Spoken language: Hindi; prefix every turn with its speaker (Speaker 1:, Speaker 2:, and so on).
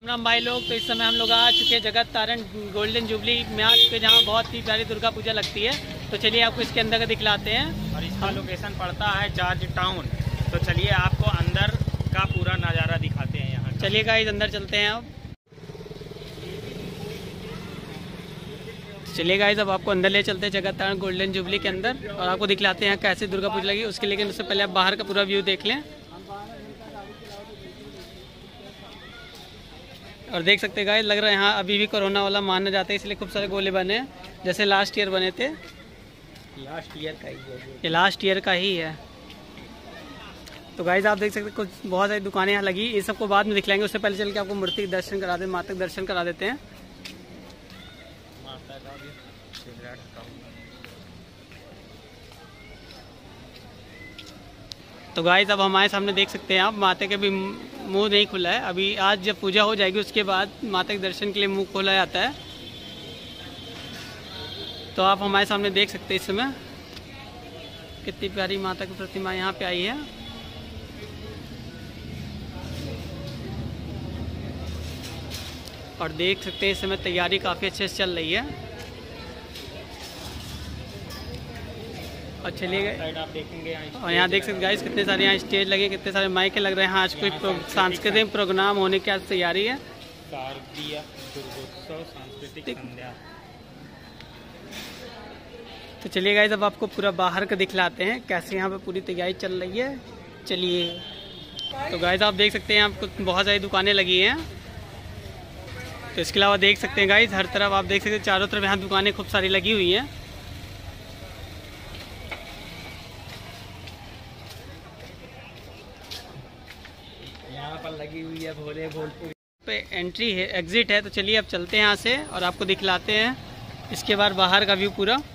Speaker 1: राम भाई लोग, तो इस समय हम लोग आ चुके हैं जगत तारण गोल्डन जुबली म्याद पे, जहाँ बहुत ही प्यारी दुर्गा पूजा लगती है। तो चलिए आपको इसके अंदर का दिखलाते हैं।
Speaker 2: और इसका लोकेशन पड़ता है जॉर्ज टाउन। तो चलिए आपको अंदर का पूरा नज़ारा दिखाते हैं यहाँ।
Speaker 1: चलिए गाइस अंदर चलते हैं। अब चलिए गाइस अब आपको अंदर ले चलते हैं जगत तारण गोल्डन जुबली के अंदर, और आपको दिखलाते हैं कैसे दुर्गा पूजा लगी उसके। लेकिन उससे पहले आप बाहर का पूरा व्यू देख लें। और देख सकते हैं गाइस, लग रहा है यहाँ अभी भी कोरोना वाला माना जाता है, इसलिए खूब सारे गोले बने हैं, जैसे लास्ट ईयर बने थे।
Speaker 2: लास्ट ईयर का ही है
Speaker 1: ये लास्ट ईयर का ही है। तो गाइस आप देख सकते हैं कुछ बहुत सारी दुकानें यहाँ लगी। ये सबको बाद में दिखलाएंगे, उससे पहले चल के आपको मूर्ति के दर्शन करा दें, माता के दर्शन करा देते हैं।
Speaker 2: माता का भी
Speaker 1: तो गाइस अब हमारे सामने देख सकते हैं आप, माता के भी मुंह नहीं खुला है अभी। आज जब पूजा हो जाएगी उसके बाद माता के दर्शन के लिए मुंह खोला जाता है। तो आप हमारे सामने देख सकते हैं इस समय कितनी प्यारी माता की प्रतिमा यहाँ पे आई है। और देख सकते हैं इस समय तैयारी काफ़ी अच्छे से चल रही है। और चलिए
Speaker 2: आप देखेंगे
Speaker 1: और यहाँ देख सकते गाइस कितने सारे यहाँ स्टेज लगे, कितने सारे माइक लग रहे हैं। आज कोई सांस्कृतिक प्रोग्राम होने की आज तैयारी है।
Speaker 2: शारदीय दुर्गोत्सव सांस्कृतिक संध्या।
Speaker 1: तो चलिए गाइस अब आपको पूरा बाहर का दिखलाते हैं कैसे यहाँ पे पूरी तैयारी चल रही है। चलिए तो गाइस आप देख सकते हैं आपको बहुत सारी दुकानें लगी हैं। तो इसके अलावा देख सकते हैं गाइस हर तरफ आप देख सकते हैं, चारों तरफ यहाँ दुकानें खूब सारी लगी हुई हैं।
Speaker 2: यहाँ पर लगी हुई है भोले भोलपुर
Speaker 1: पे एंट्री है, एग्जिट है। तो चलिए अब चलते हैं यहाँ से और आपको दिखलाते हैं इसके बाद बाहर का व्यू पूरा।